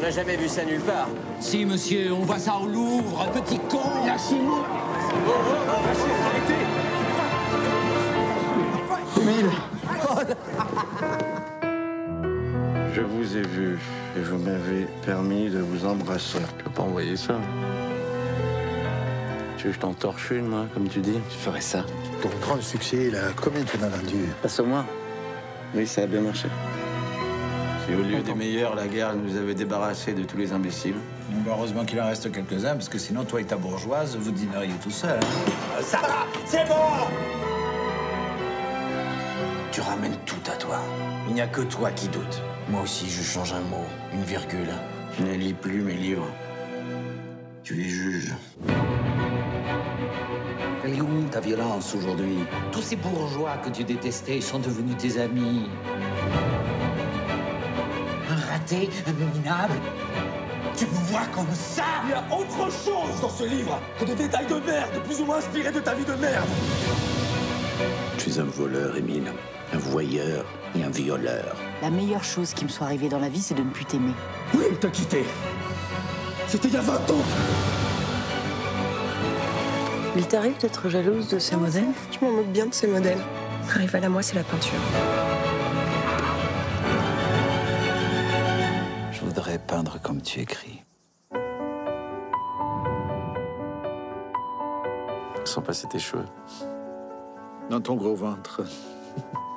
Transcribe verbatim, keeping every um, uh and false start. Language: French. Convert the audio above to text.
n'a jamais vu ça nulle part. Si, monsieur, on voit ça au Louvre, petit con. Lâchez-moi. Oh, oh, oh, lâchez, arrêtez. Émile. Je vous ai vu et vous m'avez permis de vous embrasser. Je peux pas envoyer ça. Tu veux que je t'en torche une, moi, comme tu dis? Tu ferais ça. Ton grand succès, là, combien tu en as vendu? Passe au moins. Oui, ça a bien marché. Si au lieu des meilleurs, la guerre nous avait débarrassés de tous les imbéciles. Bon, heureusement qu'il en reste quelques-uns, parce que sinon, toi et ta bourgeoise, vous dîneriez tout seul. Hein. Ça va, c'est bon. Tu ramènes tout à toi. Il n'y a que toi qui doute. Moi aussi, je change un mot, une virgule. Je ne lis plus mes livres. Tu les juges. Elle est où ta violence aujourd'hui? Tous ces bourgeois que tu détestais sont devenus tes amis. Un raté, un minable. Tu nous vois comme ça? Il y a autre chose dans ce livre que des détails de merde, plus ou moins inspirés de ta vie de merde. Je suis un voleur, Émile. Un voyeur et un violeur. La meilleure chose qui me soit arrivée dans la vie, c'est de ne plus t'aimer. Oui, elle t'a quitté. C'était il y a vingt ans. Il t'arrive d'être jalouse de ces modèles? Je m'en moque bien de ces modèles. Rival à moi, c'est la peinture. Je voudrais peindre comme tu écris. Sans passer tes cheveux. Dans ton gros ventre.